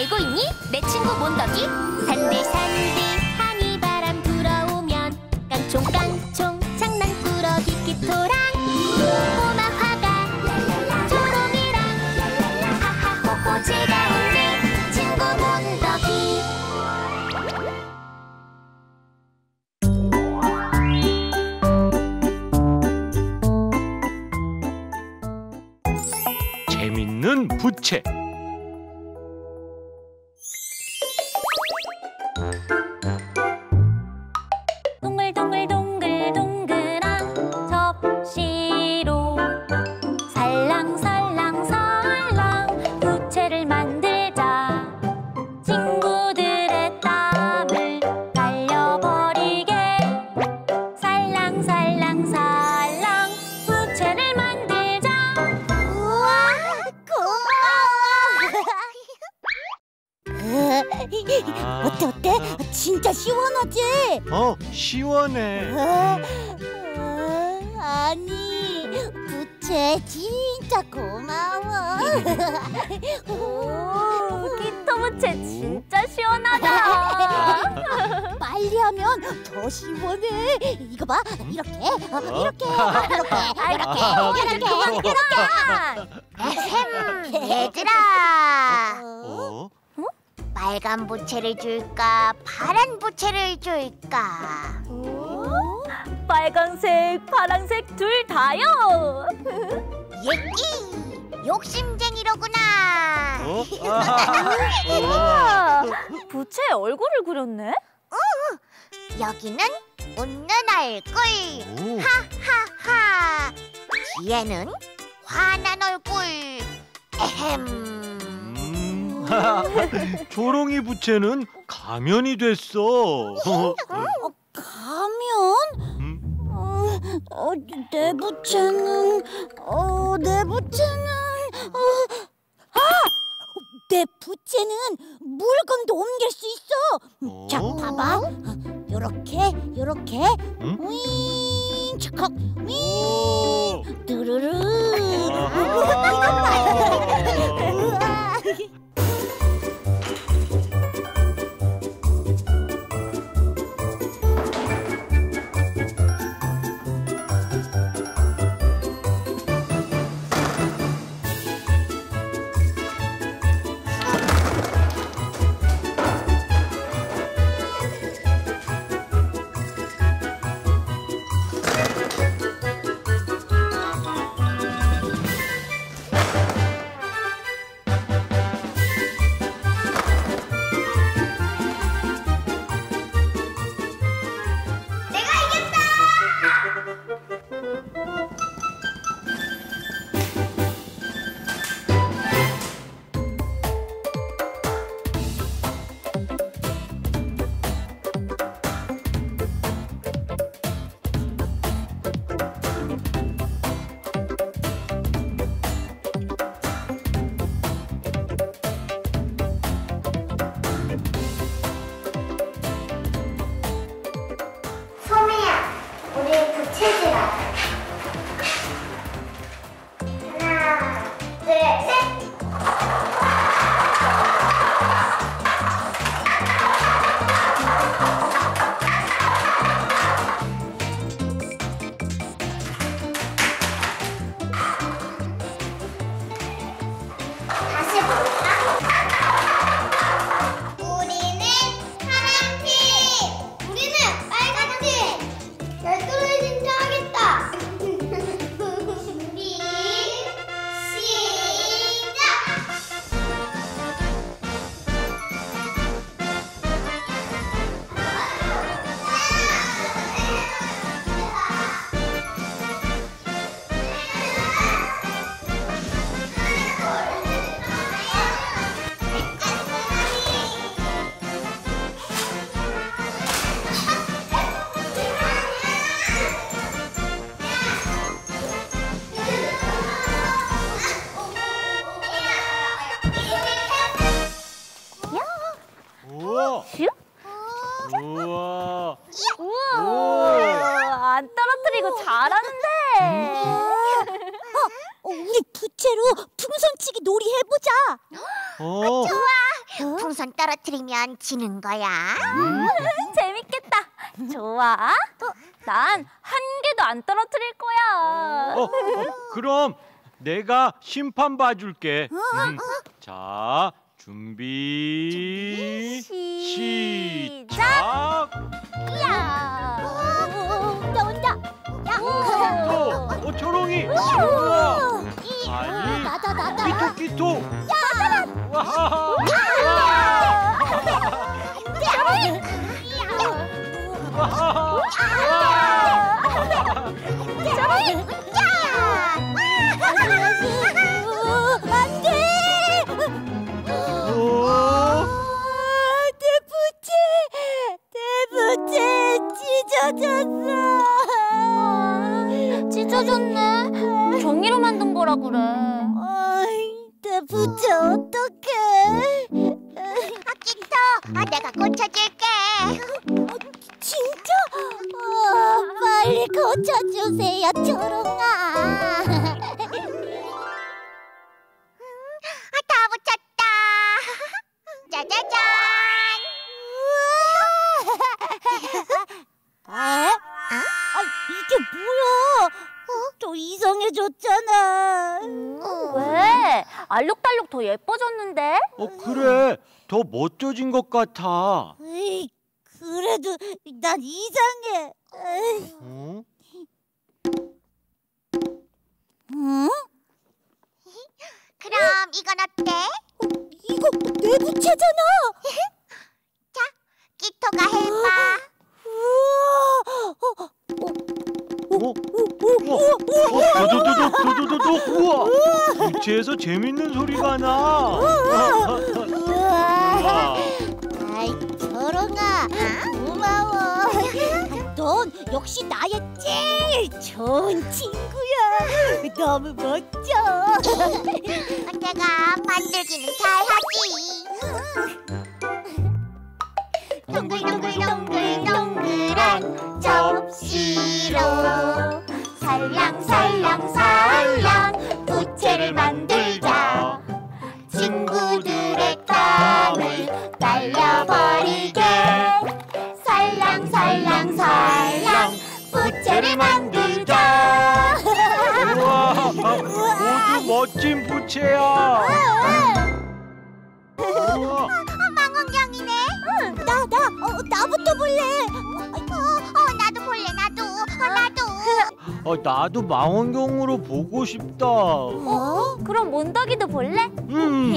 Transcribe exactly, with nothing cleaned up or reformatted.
알고 있니? 내 친구 몬더기. 산들산들 한이바람 불어오면 깡총깡총 장난꾸러기 끼토랑 꼬마 화가 초롱이랑 하하호호 즐거운 내 친구 몬더기. 재밌는 부채. 동글동글동글동글한 접시로 살랑살랑살랑 부채를 만들자. 친구들의 땀을 날려버리게 살랑살랑살랑 부채를 만들자. 우와, 고마워. 어때 어때? 진짜 시원하지? 어, 시원해. 어, 어, 아니 부채 진짜 고마워. 오, 키토 부채 진짜 시원하다. 빨리 하면 더 시원해. 이거 봐, 이렇게, 어, 이렇게, 어, 이렇게, 이렇게, 이렇게, 이렇게. 에헴, 얘들아. 어? 빨간 부채를 줄까, 파란 부채를 줄까? 빨간색, 파란색 둘 다요. 예끼! 욕심쟁이로구나. 어? 우와, 부채에 얼굴을 그렸네? 여기는 웃는 얼굴. 오. 하하하. 뒤에는 화난 얼굴. 에헴. 초롱이 부채는 가면이 됐어. 어, 가면? 음? 어, 어, 내 부채는, 어, 내 부채는, 어, 아! 내 부채는 물건도 옮길 수 있어. 어? 자, 봐봐. 요렇게, 요렇게, 응? 윙, 척, 윙, 오. 뚜루루. 아하. 우와. 우와. 우와. 안 떨어뜨리고 잘하는데. 어, 우리 부채로 풍선치기 놀이 해보자. 어. 좋아. 풍선 떨어뜨리면 지는 거야. 재밌겠다. 좋아. 난 한 개도 안 떨어뜨릴 거야. 어, 어, 그럼 내가 심판 봐줄게. 음. 자, 준비, 시작. 시작. 야. 온다 온다. 야. 어, 어, 초롱이. 우와. 아니, 나다 나다. 끼토 끼토. 와. 와. 안돼. 오. 내 부채, 내 부채 찢어졌어. 찢어졌네. 종이로 만든 거라 그래. 어이, 내 부채 어떡해? 아, 끼토, 아, 내가 고쳐줄게. 진짜? 어, 빨리 고쳐주세요, 초롱아. 아, 다 붙였다. 짜자잔. 에? 아, 이게 뭐야? 또 이상해졌잖아. 왜? 알록달록 더 예뻐졌는데? 어, 그래. 더 멋져진 것 같아. 에이, 그래도 난 이상해. 에이. 어? 응? 그럼 이건 어때? 이거 내 부채잖아. 끼토가 해봐. 우와. 어? 우와. 어, 도도도도 도도도도. 우와. 부채에서 재밌는 소리가 나. 우와. 우와. 아이, 초롱아, 고마워. 넌 역시 나의 제일 좋은 친구야. 너무 멋져. 내가 만들기는 잘하지. 동글동글동글동글한 접시로 살랑살랑살랑 부채를 만들자. 친구들의 땀을 날려버리게 살랑살랑살랑 부채를 만들자. 우와. 모두 멋진 부채야. 우와. 망원경이네. 나, 나, 어, 나부터 볼래. 어, 어, 나도 볼래. 나도. 어, 나도. 어, 나도 망원경으로 보고 싶다. 어? 그럼 몬덕이도 볼래? 음.